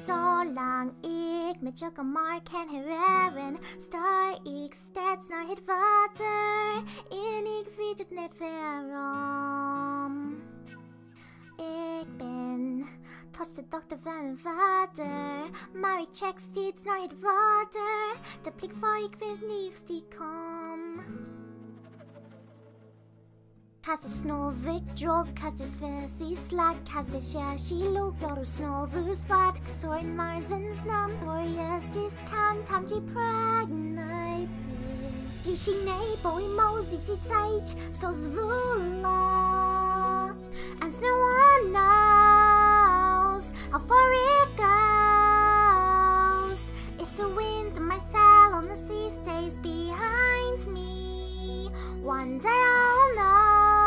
så lang ikke med joke og mor kan have væren. Står ikke stat snart et vader. En ikke vidt neferom. Ik ben touch the doctor van mijn vader. Maar ik check steeds naar het water. De blik voor ik wil niks die kom. Kast det snovik drog, kast det svæs i slag, kast det kjærskilo, går du snovusvat, så en marsens nam, og jeg just tam de pregnant. De shinei bo emoji de zeit, so zvula. And no one knows how far it goes. If the wind of my sail on the sea stays behind me, one day I'll know.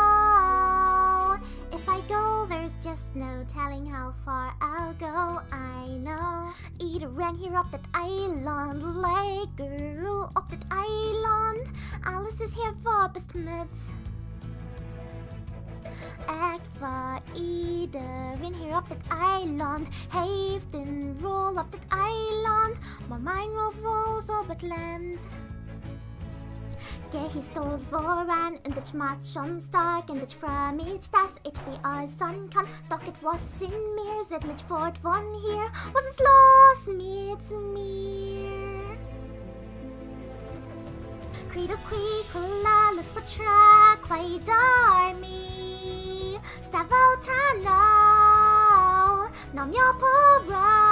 If I go, there's just no telling how far I'll go. I know. Either ran here up that island, like girl up that island. Alice is here for bestemmet. Act for either in here up that island. Have then roll up that island. My mind rolls over the land. Get his stolz voran und det macht schon stark und det fra mich das ich be als sun kann. Doch it was in mir seit mit fort von hier. Was ist los mit mir? Credo quiculus patra quae darmi. Stavotano nam yo pura.